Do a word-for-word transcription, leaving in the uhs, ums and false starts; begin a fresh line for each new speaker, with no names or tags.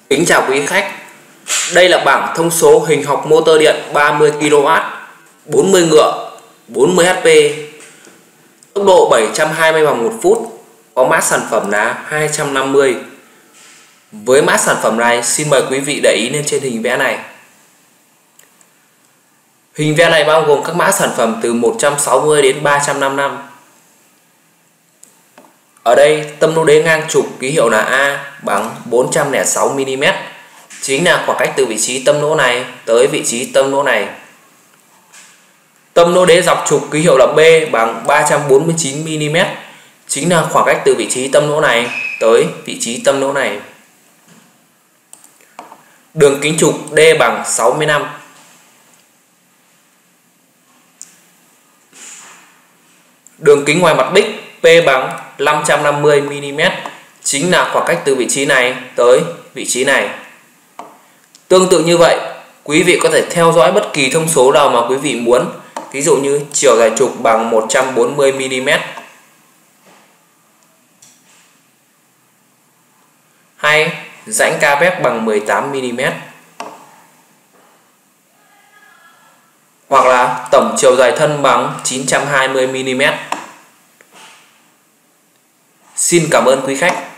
Kính chào quý khách. Đây là bảng thông số hình học motor điện ba mươi ki lô oát, bốn mươi ngựa, bốn mươi héc pê, tốc độ bảy trăm hai mươi vòng một phút, có mã sản phẩm là hai trăm năm mươi. Với mã sản phẩm này, xin mời quý vị để ý lên trên hình vẽ này. Hình vẽ này bao gồm các mã sản phẩm từ một trăm sáu mươi đến ba trăm năm mươi lăm. Ở đây tâm lô đế ngang trục ký hiệu là A bằng bốn trăm lẻ sáu mi li mét, chính là khoảng cách từ vị trí tâm lỗ này tới vị trí tâm lỗ này. Tâm lô đế dọc trục ký hiệu là B bằng ba trăm bốn mươi chín mi li mét, chính là khoảng cách từ vị trí tâm lỗ này tới vị trí tâm lỗ này. Đường kính trục D bằng sáu mươi lăm. Đường kính ngoài mặt đích P bằng năm trăm năm mươi mi li mét, chính là khoảng cách từ vị trí này tới vị trí này. Tương tự như vậy, quý vị có thể theo dõi bất kỳ thông số nào mà quý vị muốn. Ví dụ như chiều dài trục bằng một trăm bốn mươi mi li mét, hay rãnh ca vét bằng mười tám mi li mét, hoặc là tổng chiều dài thân bằng chín trăm hai mươi mi li mét. Xin cảm ơn quý khách.